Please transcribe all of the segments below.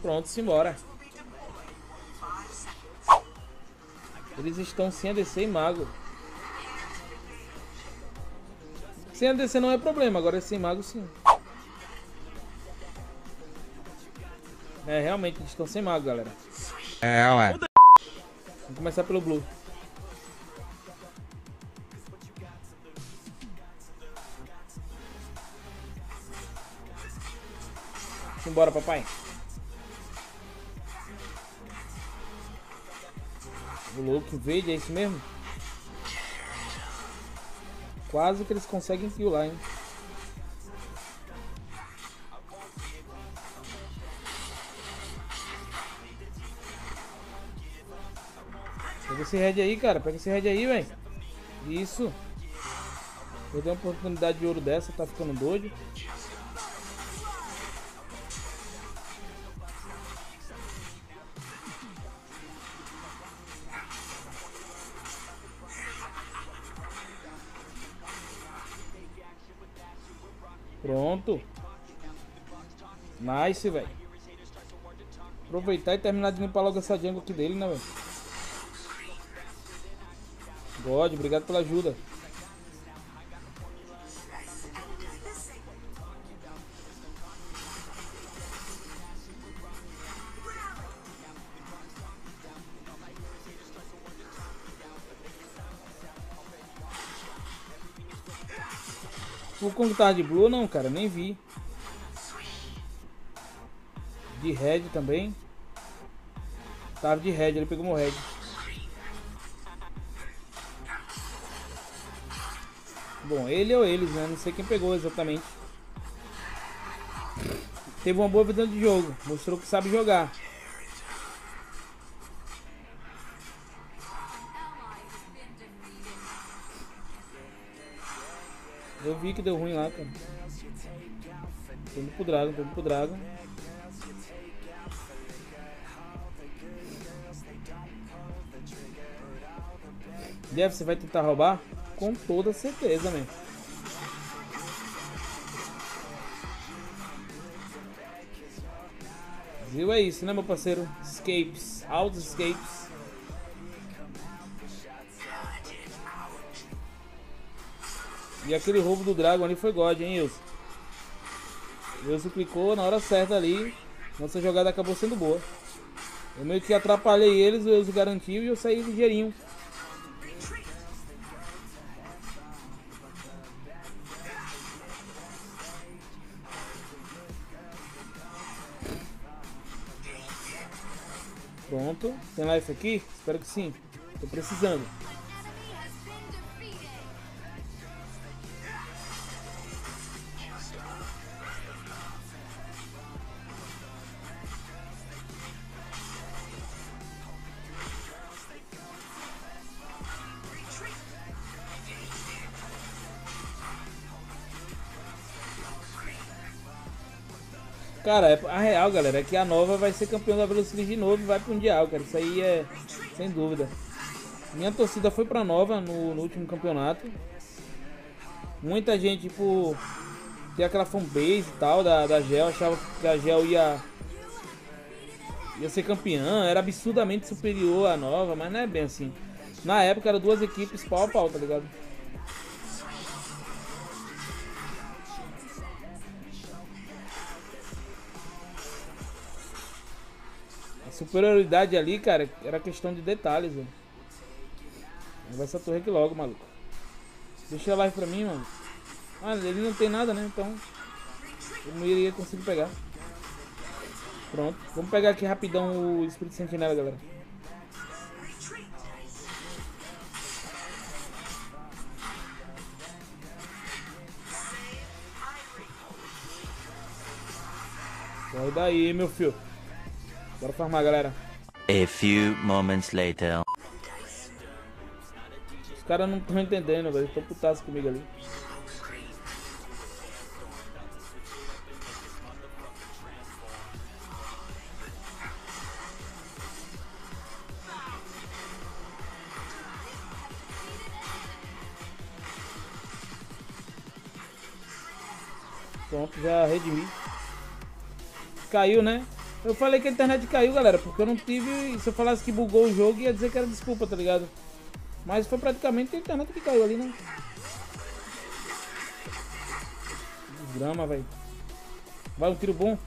Pronto, simbora. Eles estão sem ADC e mago. Sem ADC não é problema, agora sem mago sim. É, realmente eles estão sem mago, galera. É, ué. Vamos começar pelo blue. Simbora, papai. O louco verde, é isso mesmo? Quase que eles conseguem kill lá, hein? Pega esse red aí, cara. Pega esse red aí, velho. Isso. Perdeu uma oportunidade de ouro dessa, tá ficando doido. Pronto. Nice, velho. Aproveitar e terminar de limpar logo essa jungle aqui dele, né, velho? God, obrigado pela ajuda. O Kong tava de blue não, cara, nem vi. De red também. Tava de red, ele pegou meu red. Bom, ele ou eles, né? Não sei quem pegou exatamente. Teve uma boa visão de jogo. Mostrou que sabe jogar. Eu vi que deu ruim lá, cara. Tô indo pro Dragon, tô indo pro Dragon. Jeff, você vai tentar roubar? Com toda certeza, man. Viu? É isso, né, meu parceiro? Escapes, altos escapes. E aquele roubo do Dragon ali foi God, hein, Wilson? Wilson clicou na hora certa ali. Nossa jogada acabou sendo boa. Eu meio que atrapalhei eles, o Wilson garantiu e eu saí ligeirinho. Pronto. Tem life aqui? Espero que sim. Tô precisando. Cara, a real, galera, é que a Nova vai ser campeão da Velocity de novo e vai pro Mundial, cara. Isso aí é sem dúvida. Minha torcida foi pra Nova no último campeonato. Muita gente, tipo, tem aquela fanbase e tal da Gel, achava que a Gel ia ser campeã, era absurdamente superior à Nova, mas não é bem assim. Na época eram duas equipes pau a pau, tá ligado? Superioridade ali, cara, era questão de detalhes, velho. Vai essa torre aqui logo, maluco. Deixa a live pra mim, mano. Ah, ele não tem nada, né? Então eu não iria conseguir pegar. Pronto. Vamos pegar aqui rapidão o Espírito Sentinela, galera. Corre daí, meu filho. Bora farmar, galera. A few moments later. Os caras não estão entendendo, velho. Estão putaço comigo ali. Pronto, já redimi. Caiu, né? Eu falei que a internet caiu, galera, porque eu não tive... Se eu falasse que bugou o jogo, ia dizer que era desculpa, tá ligado? Mas foi praticamente a internet que caiu ali, né? Desgrama, velho. Vai, um tiro bom.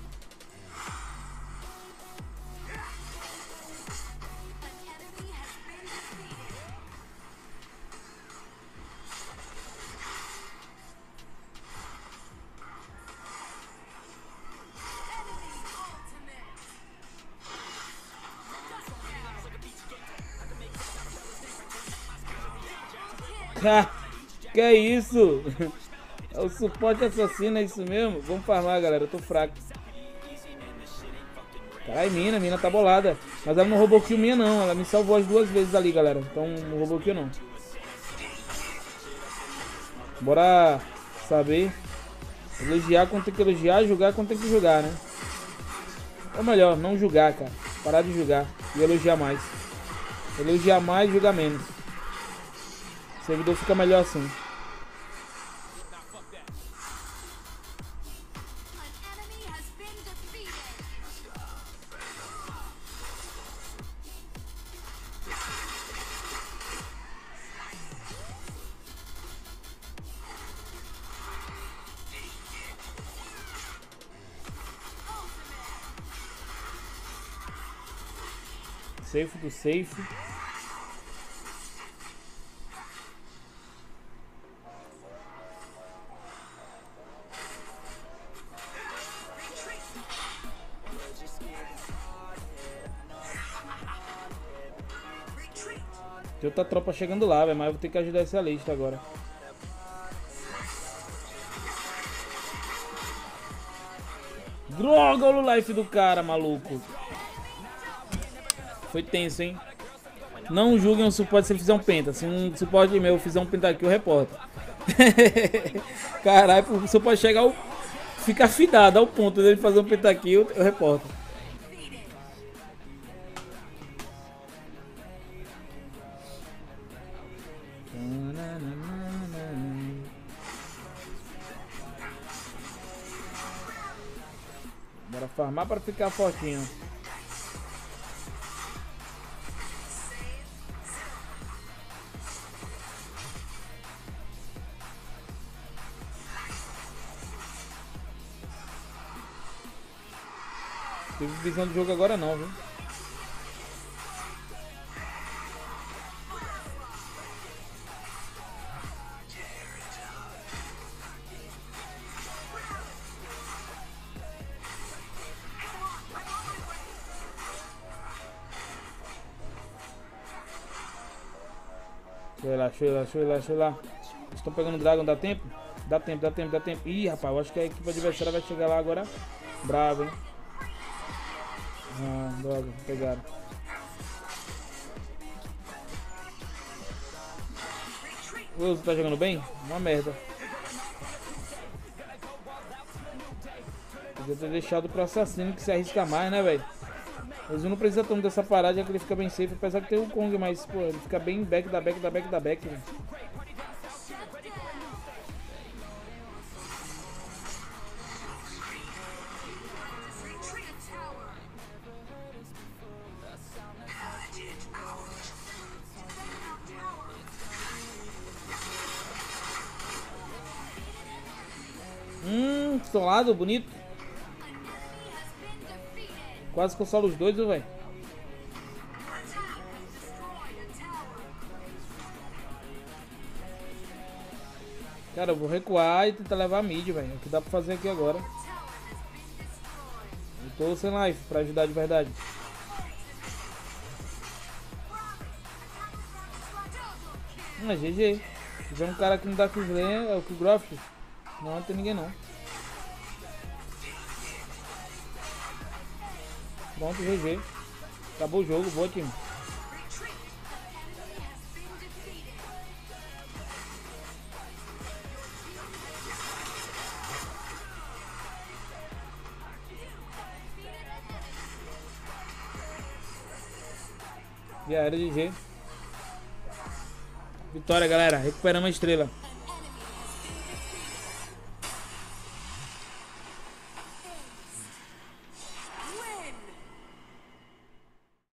Que é isso? É o suporte assassino, é isso mesmo? Vamos farmar, galera, eu tô fraco. Caralho, mina tá bolada. Mas ela não roubou kill minha não, ela me salvou as 2 vezes ali, galera. Então não roubou kill não. Bora saber. Elogiar quando tem que elogiar, julgar quando tem que julgar, né? Ou melhor, não julgar, cara. Parar de julgar e elogiar mais. Elogiar mais, julgar menos. O servidor fica melhor assim. Safe do safe. Tem outra tropa chegando lá, velho, mas eu vou ter que ajudar esse lista agora. Droga, olha o life do cara, maluco. Foi tenso, hein? Não julguem um suporte se ele fizer um penta. Se um suporte meu fizer um penta aqui, eu reporto. Caralho, o suporte chegar ao... Fica afinado ao ponto dele fazer um penta aqui, eu reporto. Bora farmar para ficar fortinho. Tive visão do jogo agora não, viu? Deixa eu ir lá. Estão pegando o Dragon, dá tempo? Dá tempo. Ih, rapaz, eu acho que a equipe adversária vai chegar lá agora. Bravo, hein? Ah, droga, pegaram. O Wilson tá jogando bem? Uma merda. Podia ter deixado pro assassino que se arrisca mais, né, velho? Mas não precisa tanto dessa parada, já que ele fica bem safe, apesar que tem o Kong, mas, pô, ele fica bem back, velho. Solado, bonito. Quase que eu solo os dois, velho. Cara, eu vou recuar e tentar levar a mid, velho. É o que dá pra fazer aqui agora. Eu tô sem life pra ajudar de verdade. GG. Se tiver um cara que não dá Kislane, é o Killgroft. Não tem ninguém não. Pronto, GG. Acabou o jogo, boa time. Já era, GG. Vitória, galera. Recuperamos a estrela.